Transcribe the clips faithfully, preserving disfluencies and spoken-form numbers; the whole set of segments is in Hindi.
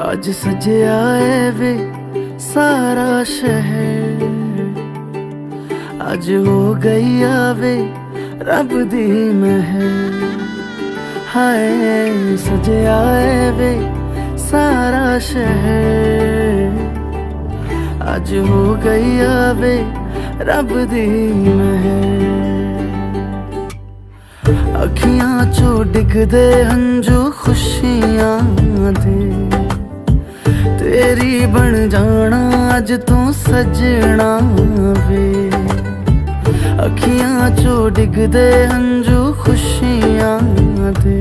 आज सजया है वे सारा शहर, आज हो गई आवे रब दी महर। हाय सजया है वे सारा शहर, आज हो गई आवे रब दी महर। अखियां चो डिगदे हंजू खुशियां दे, तेरी बन जाना अज तू सजना वे। अखियां चो डिगदे हंजू खुशियां दे,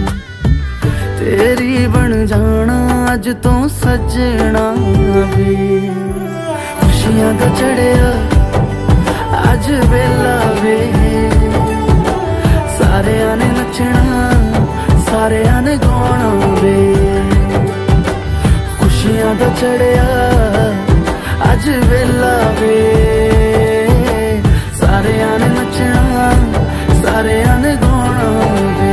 तेरी बन जाना अज तू सजना वे। खुशियां दा चढ़िया अज वेला वे, सारेयां ने नचना सारेयां ने गाना वे। खुशियां दा चढ़िया अज वेला वे, सारेयां ने नचना सारेयां ने गाना वे।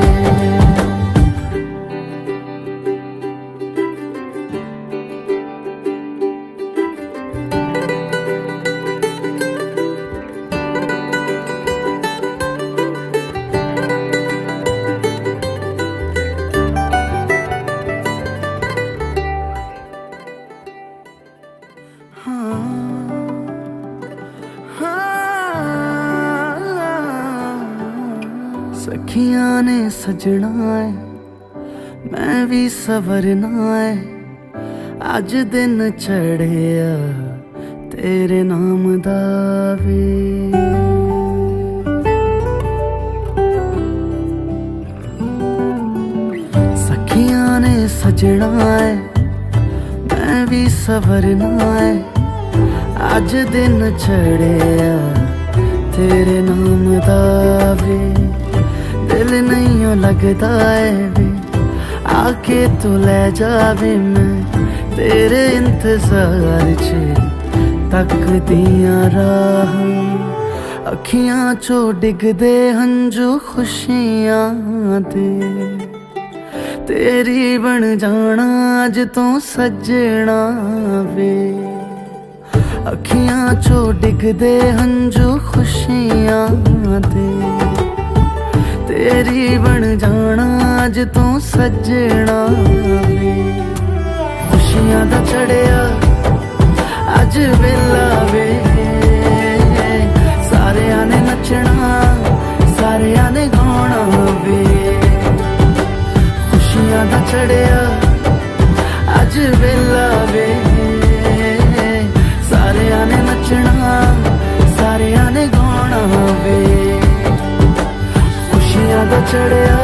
सखियां ने सजना है मैं भी सवरना है, अज दिन चढ़िया तेरे नाम दा वे। सखियां ने सजना है मैं भी सवरना है, अज दिन चढ़िया तेरे नाम दा वे। दिल नहीं लगता है वे आके तू ले जावे, मैं तेरे इंतजार च तकदियां राह। अखियां चो डिगदे हंजू खुशियां दे, तेरी बन जाना अज तू सजना वे। अखियां चो डिगदे हंजू खुशियां दे, तेरी बन जाना अज तू सजना वे। खुशियां दा चढ़िया अज वेला वे, सारेयां ने नचना सारेयां ने गाना वे। खुशियां दा चढ़िया अज वेला वे, सारेयां ने नचना सारेयां ने गाना वे। खुशियां दा चढ़िया